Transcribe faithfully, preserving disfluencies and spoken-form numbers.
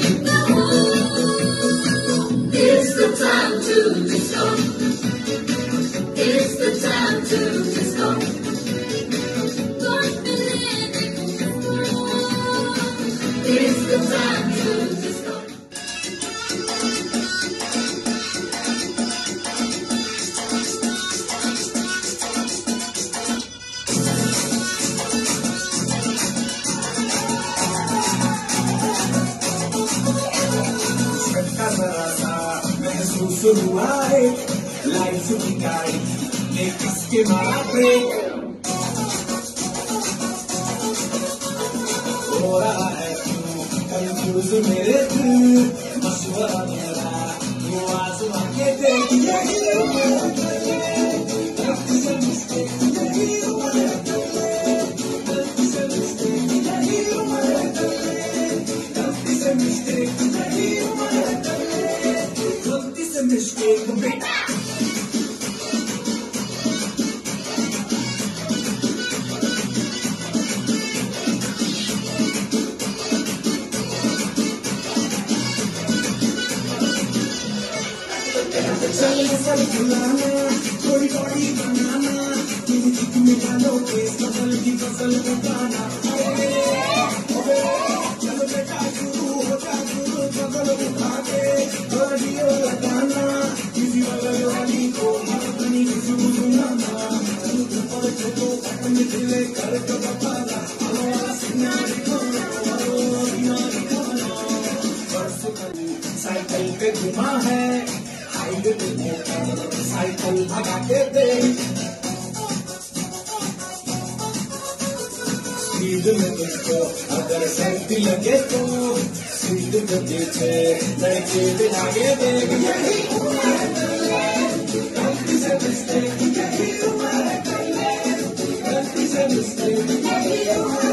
It's the time to disco. It's the time to disco. It's the time to disco. शुरू आए life की गाड़ी ये किसके मारा ब्रेक हो रहा है तू कंफ्यूज मेरे दिल मशवरा मेरा वो आजमा के देख यही गलती से मिस्टेक यही गलती से मिस्टेक यही गलती से मिस्टेक यही mistake me. थोड़ी थोड़ी बनाना म्यूजिक में डालो के फसल की फसल उगाना चलो बेटा शुरू हो जा शुरू फसल उठा के रेडियो लगाना किसी वाली को अपनी किसी सुनाना पर छोटो अपने दिल कर के बताना साइकिल पे घुमा है हाईवे पे साइकिल भगा के दे स्पीड में तुझको अगर सर्दी लगे तो सीट के पीछे लड़के बिठाके दे यही उम्र है गलती से मिस्टेक यही उम्र है गलती से मिस्टेक यही उम्र